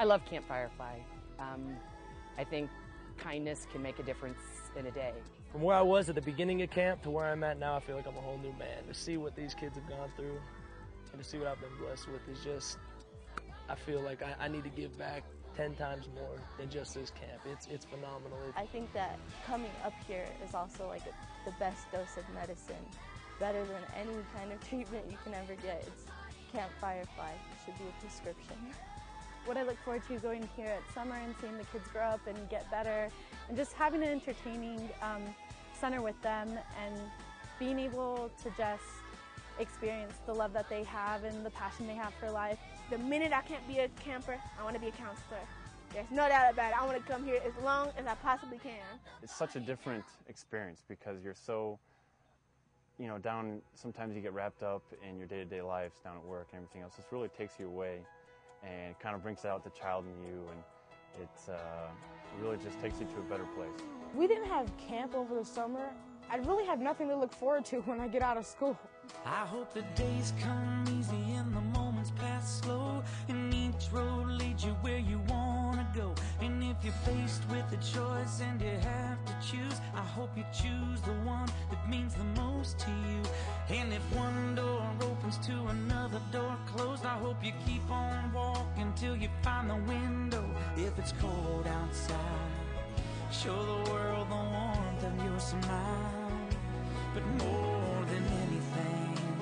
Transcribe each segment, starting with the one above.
I love Camp Firefly. I think kindness can make a difference in a day. From where I was at the beginning of camp to where I'm at now, I feel like I'm a whole new man. To see what these kids have gone through and to see what I've been blessed with is just, I feel like I need to give back 10 times more than just this camp. It's phenomenal. I think that coming up here is also like the best dose of medicine, better than any kind of treatment you can ever get. It's Camp Firefly. It should be a prescription. What I look forward to going here at summer and seeing the kids grow up and get better and just having an entertaining center with them and being able to just experience the love that they have and the passion they have for life. The minute I can't be a camper, I want to be a counselor. There's no doubt about it. I want to come here as long as I possibly can. It's such a different experience because you're so, down, sometimes you get wrapped up in your day-to-day lives down at work and everything else. This really takes you away and kind of brings out the child in you, and it really just takes you to a better place. We didn't have camp over the summer. I'd really have nothing to look forward to when I get out of school. I hope the days come easy and the moments pass slow, and each road leads you where you want to go. And if you're faced with a choice and you have to choose, I hope you choose the one that means the most to you. And if one door opens to another door closed, I hope you keep on walking till you find the window. If it's cold outside, show the world the warmth of your smile. But more than anything,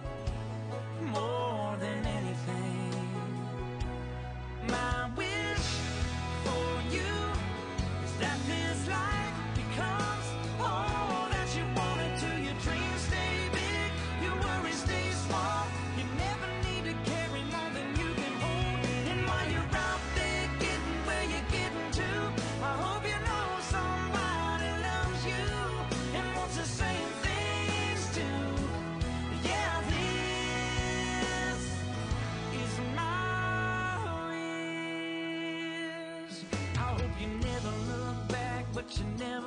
more than anything, my wish for you is that this life becomes all that you want it to. Your dreams stay big, your worries stay small. You never need to carry more than you can hold. And while you're out there getting where you're getting to, I hope you know somebody loves you and wants the same things too. Yeah, this is my wish. I hope you never look back, but you never